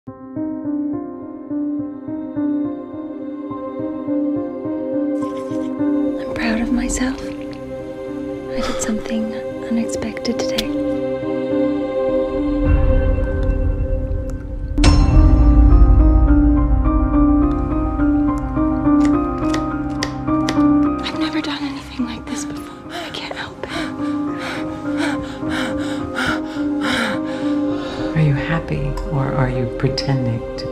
I'm proud of myself. I did something unexpected today. I've never done anything like this before. I can't help it. Are you happy, or are you pretending to